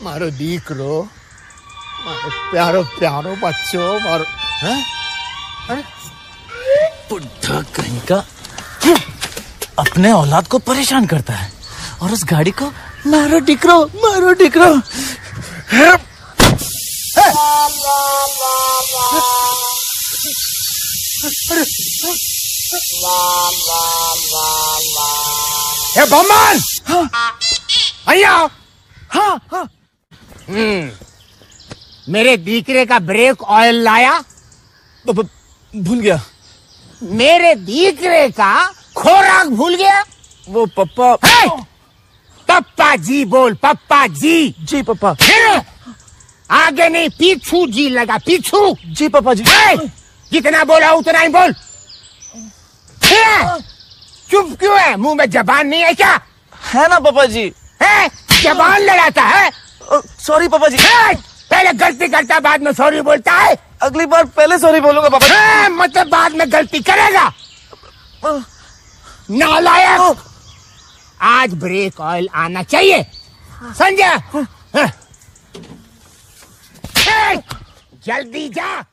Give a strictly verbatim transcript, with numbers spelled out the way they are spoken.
मारो दीकरो, मारो प्यारो प्यारो बच्चों, मारो। हैं? अरे बुढ़ा कहीं का अपने औलाद को परेशान करता है और उस गाड़ी को मारो डिकरो, मारो डिकरो। हे बमन, हाँ भैया। हाँ हाँ। हम्म, मेरे दीकरे का ब्रेक ऑयल लाया? भूल गया। मेरे दीकरे का खोराक भूल गया? वो पप्पा। है? पप्पा जी बोल, पप्पा जी। जी पापा। आगे नहीं, पीछू जी लगा, पीछू। जी पापा जी। जितना बोला उतना ही बोल। चुप क्यों है? मुंह में जबान नहीं है क्या? है ना पापा जी। है? जबान लड़ाता है? सॉरी पापा जी। है? पहले गलती करता बाद में सॉरी बोलता है? अगली बार पहले सॉरी बोलूंगा पापा जी। है? मतलब बाद में गलती करेगा? नालायक। आज ब्रेक ऑयल आना चाहिए, समझा? जल्दी जा।